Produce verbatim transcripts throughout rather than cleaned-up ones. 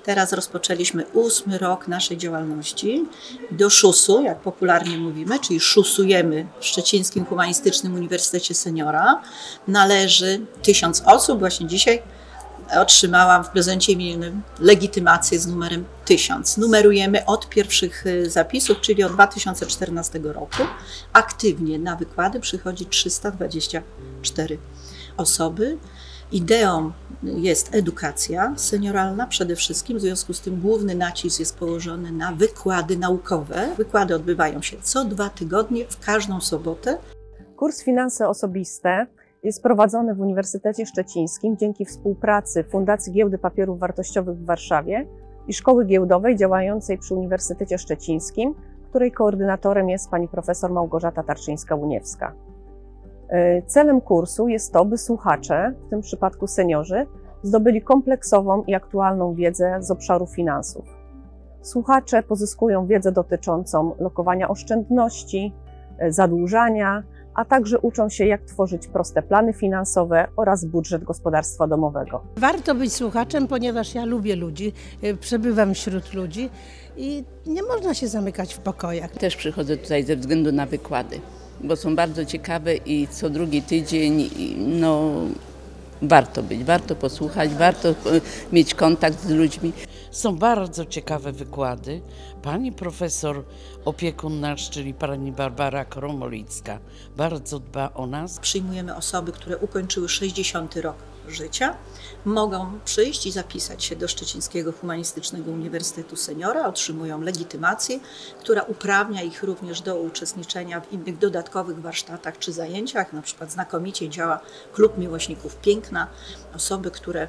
Teraz rozpoczęliśmy ósmy rok naszej działalności. Do szusu, jak popularnie mówimy, czyli szusujemy w Szczecińskim Humanistycznym Uniwersytecie Seniora, należy tysiąc osób. Właśnie dzisiaj otrzymałam w prezencie imiennym legitymację z numerem tysiąc. Numerujemy od pierwszych zapisów, czyli od dwa tysiące czternastego roku. Aktywnie na wykłady przychodzi trzysta dwadzieścia cztery osoby. Ideą jest edukacja senioralna przede wszystkim, w związku z tym główny nacisk jest położony na wykłady naukowe. Wykłady odbywają się co dwa tygodnie, w każdą sobotę. Kurs Finanse Osobiste jest prowadzony w Uniwersytecie Szczecińskim dzięki współpracy Fundacji Giełdy Papierów Wartościowych w Warszawie i Szkoły Giełdowej działającej przy Uniwersytecie Szczecińskim, której koordynatorem jest pani profesor Małgorzata Tarczyńska-Łuniewska. Celem kursu jest to, by słuchacze, w tym przypadku seniorzy, zdobyli kompleksową i aktualną wiedzę z obszaru finansów. Słuchacze pozyskują wiedzę dotyczącą lokowania oszczędności, zadłużania, a także uczą się, jak tworzyć proste plany finansowe oraz budżet gospodarstwa domowego. Warto być słuchaczem, ponieważ ja lubię ludzi, przebywam wśród ludzi i nie można się zamykać w pokojach. Też przychodzę tutaj ze względu na wykłady, bo są bardzo ciekawe i co drugi tydzień, no warto być, warto posłuchać, warto mieć kontakt z ludźmi. Są bardzo ciekawe wykłady. Pani profesor opiekun nasz, czyli pani Barbara Kromolicka, bardzo dba o nas. Przyjmujemy osoby, które ukończyły sześćdziesiąty rok życia, mogą przyjść i zapisać się do Szczecińskiego Humanistycznego Uniwersytetu Seniora, otrzymują legitymację, która uprawnia ich również do uczestniczenia w innych dodatkowych warsztatach czy zajęciach. Na przykład znakomicie działa Klub Miłośników Piękna, osoby, które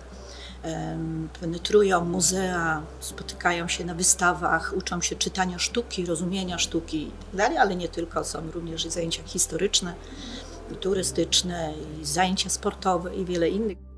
penetrują muzea, spotykają się na wystawach, uczą się czytania sztuki, rozumienia sztuki itd., ale nie tylko, są również zajęcia historyczne, turystyczne, i zajęcia sportowe i wiele innych.